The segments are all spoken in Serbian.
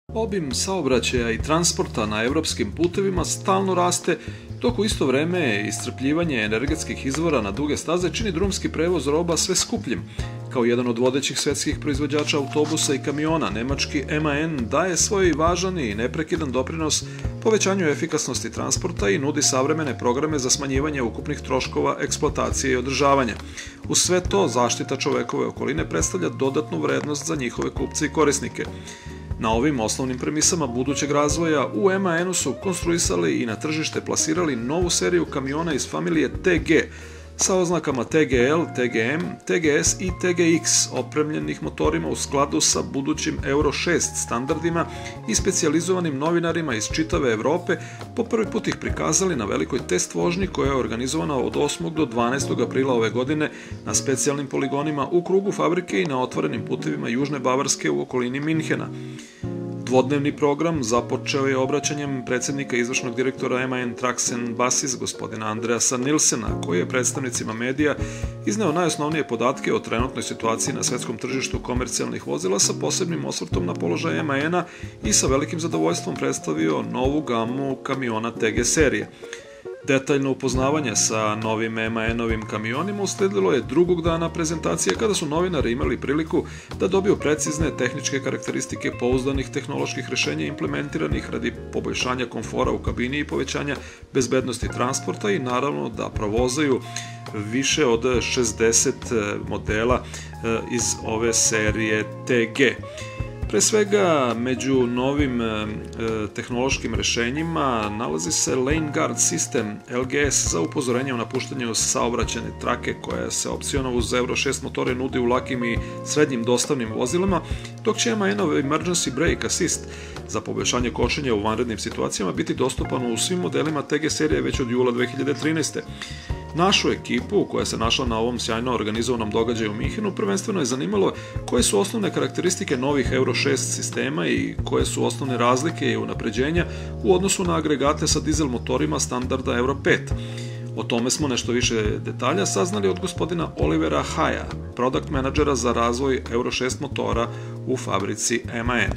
Obim saobraćaja i transporta na evropskim putevima stalno raste, dok u isto vreme iscrpljivanje energetskih izvora na duge staze čini drumski prevoz roba sve skupljim. Kao jedan od vodećih svetskih proizvođača autobusa i kamiona, nemački MAN daje svoj važan i neprekidan doprinos povećanju efikasnosti transporta i nudi savremene programe za smanjivanje ukupnih troškova eksploatacije i održavanja. Uz sve to, zaštita čovekove okoline predstavlja dodatnu vrednost za njihove kupce i korisnike. Na ovim osnovnim premisama budućeg razvoja u MAN-u su konstruisali i na tržište plasirali novu seriju kamiona iz familije TG sa oznakama TGL, TGM, TGS i TGX, opremljenih motorima u skladu sa budućim Euro 6 standardima i specijalizovanim novinarima iz čitave Evrope po prvi put ih prikazali na velikoj test vožnji koja je organizovana od 8. do 12. aprila ove godine na specijalnim poligonima u krugu fabrike i na otvorenim putevima Južne Bavarske u okolini Minhena. Dvodnevni program započeo je obraćanjem predsjednika izvršnog direktora MAN Trucks and Buses, gospodina Andreasa Nilsena, koji je predstavnicima medija izneo najosnovnije podatke o trenutnoj situaciji na svetskom tržištu komercijalnih vozila sa posebnim osvrtom na položaj MAN-a i sa velikim zadovoljstvom predstavio novu gamu kamiona TG serije. Detaljno upoznavanje sa novim MAN-ovim kamionima usledilo je drugog dana prezentacije kada su novinari imali priliku da dobiju precizne tehničke karakteristike pouzdanih tehnoloških rešenja implementiranih radi poboljšanja komfora u kabini i povećanja bezbednosti transporta i naravno da provozaju više od 60 modela iz ove serije TG. Pre svega, među novim tehnološkim rešenjima nalazi se Lane Guard System LGS za upozorenje o napuštanju saobraćajne trake koja se opcionalno uz Euro 6 motore nudi u lakim i srednjim dostavnim vozilima, dok će MAN-ov Emergency Brake Assist za poboljšanje kočenja u vanrednim situacijama biti dostupan u svim modelima TG serije već od jula 2013. Našu ekipu, koja se našla na ovom sjajno organizovanom događaju u Minhenu, prvenstveno je zanimalo koje su osnovne karakteristike novih Euro 6 sistema i koje su osnovne razlike i unapređenja u odnosu na agregate sa dizel motorima standarda Euro 5. O tome smo nešto više detalja saznali od gospodina Olivera Haja, product menadžera za razvoj Euro 6 motora u fabrici MAN.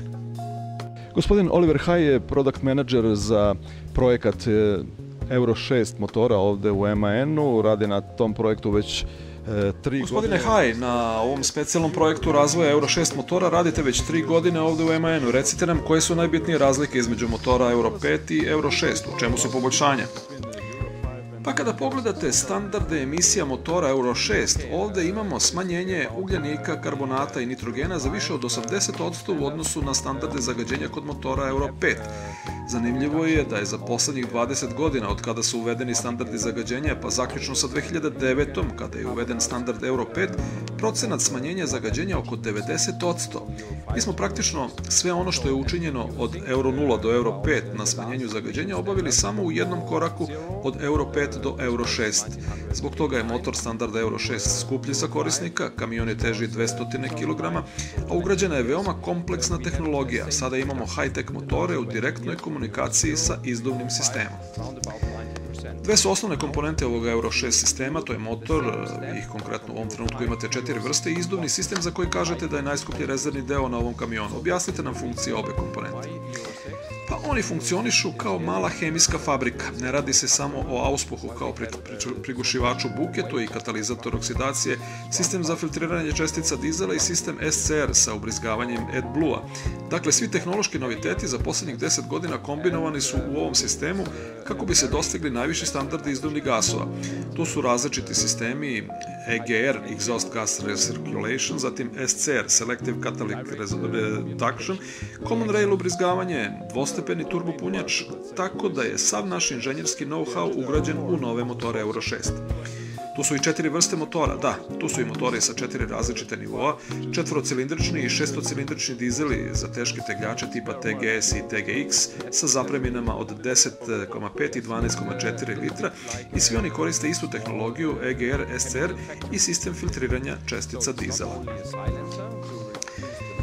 Gospodin Oliver Haj je product menadžer za projekat Euro 6 motora ovde u MAN-u, radi na tom projektu već 3 godine. Gospodine Haj, na ovom specijalnom projektu razvoja Euro 6 motora radite već 3 godine ovde u MAN-u. Recite nam koje su najbitnije razlike između motora Euro 5 i Euro 6, u čemu su poboljšanja? Pa kada pogledate standarde emisija motora Euro 6, ovde imamo smanjenje ugljenika, karbonata i nitrogena za više od 80% u odnosu na standarde zagađenja kod motora Euro 5. Zanimljivo je da je za poslednjih 20 godina od kada su uvedeni standardi zagađenja, pa zaključno sa 2009. kada je uveden standard Euro 5, procenat smanjenja zagađenja oko 90%. Mi smo praktično sve ono što je učinjeno od Euro 0 do Euro 5 na smanjenju zagađenja obavili samo u jednom koraku od Euro 5 do Euro 6. Zbog toga je motor standarda Euro 6 skuplji za korisnika, kamion je teži 200 kg, a ugrađena je veoma kompleksna tehnologija. Sada imamo high-tech motore u direktnoj komunikaciji sa izduvnim sistemom. Dve su osnovne komponente ovog Euro 6 sistema, to je motor, ih konkretno u ovom trenutku imate 4 vrste i izduvni sistem za koji kažete da je najskuplji rezervni deo na ovom kamionu. Objasnite nam funkcije obe komponente. Pa oni funkcionišu kao mala hemijska fabrika. Ne radi se samo o auspuhu kao prigušivaču buke, to je i katalizator oksidacije, sistem za filtriranje čestica dizela i sistem SCR sa ubrizgavanjem AdBlue-a. Dakle, svi tehnološki noviteti za poslednjih 10 godina kombinovani su u ovom sistemu kako bi se dostigli najviši standardi izduvnih gasova. Tu su različiti sistemi EGR, Exhaust Gas Recirculation, zatim SCR, Selective Catalytic Reduction, Common Rail ubrizgavanje, dvostepeni turbopunjač, tako da je sav naš inženjerski know-how ugrađen u nove motore Euro 6. Tu su i 4 vrste motora, da, tu su i motori sa 4 različite nivoa, četvorocilindrični i šestocilindrični dizeli za teške tegljače tipa TGS i TGX sa zapremninama od 10,5 i 12,4 litra i svi oni koriste istu tehnologiju EGR, SCR i sistem filtriranja čestica dizela.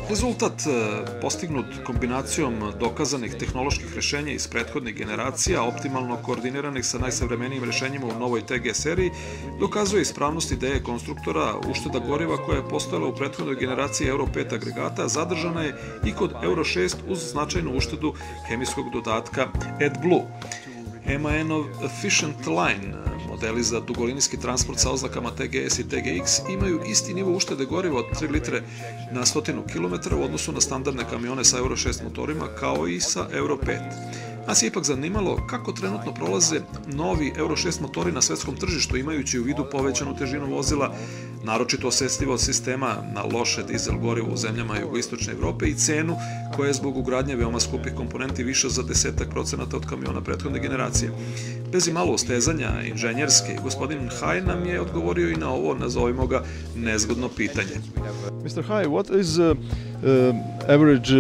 Rezultat postignut kombinacijom dokazanih tehnoloških rešenja iz prethodnih generacija, optimalno koordiniranih sa najsavremenijim rešenjima u novoj TG seriji, dokazuje ispravnost ideje konstruktora. Ušteda goriva koja je postojala u prethodnoj generaciji Euro 5 agregata zadržana je i kod Euro 6 uz značajnu uštedu hemijskog dodatka AdBlue. MAN-ov Efficient Line, modeli za dugolinijski transport sa oznakama TGS i TGX, imaju isti nivo uštede goriva od 3 litre na 100 km u odnosu na standardne kamione sa Euro 6 motorima, kao i sa Euro 5. Nas je ipak zanimalo kako trenutno prolaze novi Euro 6 motori na svetskom tržištu, imajući u vidu povećanu težinu vozila, naročito osetljivost sistema na loše dizel gorivo u zemljama jugoistočne Evrope i cenu koja je zbog ugradnje veoma skupih komponenti više za 10% od kamiona prethodne generacije. Bez imalo ustezanja inženjerski, gospodin Hai nam je odgovorio i na ovo, nazovimo ga, nezgodno pitanje. Mr. Hai, what is average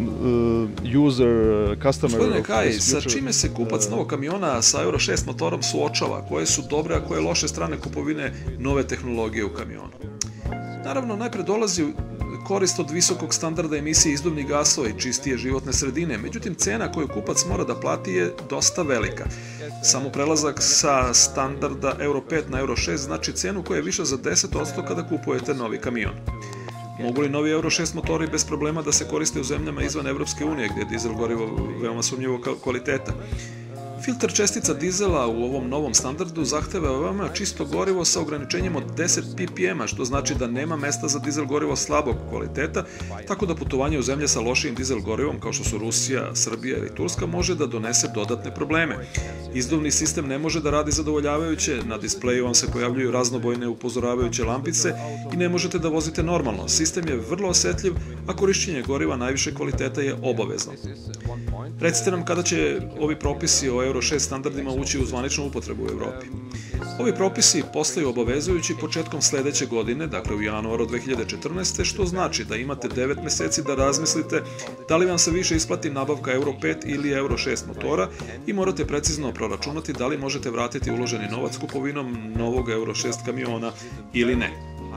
user, customer? Gospodine Hai, sa čime se kupac novog kamiona sa Euro 6 motorom suočava? Koje su dobre, a koje loše strane kupovine nove tehnologije u kamionu? Naravno, najpre dolazi korist od visokog standarda emisije izduvnih gasova i čistije životne sredine, međutim cena koju kupac mora da plati je dosta velika. Samo prelazak sa standarda Euro 5 na Euro 6 znači cenu koja je viša za 10% kada kupujete novi kamion. Mogu li novi Euro 6 motori bez problema da se koriste u zemljama izvan Evropske unije, gdje je dizel gorivo veoma sumnjivog kvaliteta? Filter čestica dizela u ovom novom standardu zahteva veoma čisto gorivo sa ograničenjem od 10 ppm, što znači da nema mesta za dizel gorivo slabog kvaliteta, tako da putovanje u zemlje sa lošijim dizel gorivom, kao što su Rusija, Srbija ili Turska, može da donese dodatne probleme. Izduvni sistem ne može da radi zadovoljavajuće, na displeju vam se pojavljuju raznobojne upozoravajuće lampice i ne možete da vozite normalno. Sistem je vrlo osetljiv, a korišćenje goriva najviše kvaliteta je obavezno. Recite nam kada će ovi propisi o Euro 6 standardima ući u zvaničnu upotrebu u Evropi. Ovi propisi postaju obavezujući početkom sledeće godine, dakle u januaru 2014. što znači da imate 9 meseci da razmislite da li vam se više isplati nabavka Euro 5 ili Euro 6 motora i morate precizno proračunati da li možete vratiti uloženi novac kupovinom novog Euro 6 kamiona ili ne.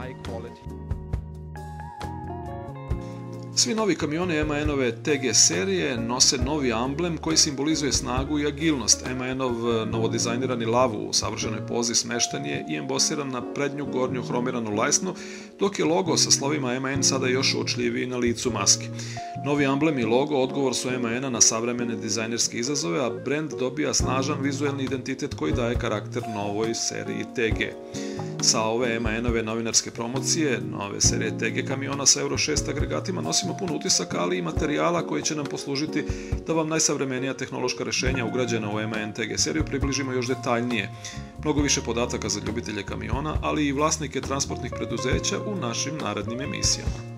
Svi novi kamioni MAN-ove TG serije nose novi amblem koji simbolizuje snagu i agilnost. MAN-ov novodizajnirani lav u savršenoj pozi smešten je i embosiran na prednju gornju hromiranu lajsnu, dok je logo sa slovima MAN sada još uočljiviji na licu maske. Novi amblem i logo odgovor su MAN-a na savremene dizajnerske izazove, a brend dobija snažan vizuelni identitet koji daje karakter novoj seriji TG. Sa ove MAN-ove novinarske promocije, nove serije TG kamiona sa Euro 6 agregatima nosimo puno utisaka, ali i materijala koji će nam poslužiti da vam najsavremenija tehnološka rešenja ugrađena u MAN TG seriju približimo još detaljnije. Mnogo više podataka za ljubitelje kamiona, ali i vlasnike transportnih preduzeća u našim narednim emisijama.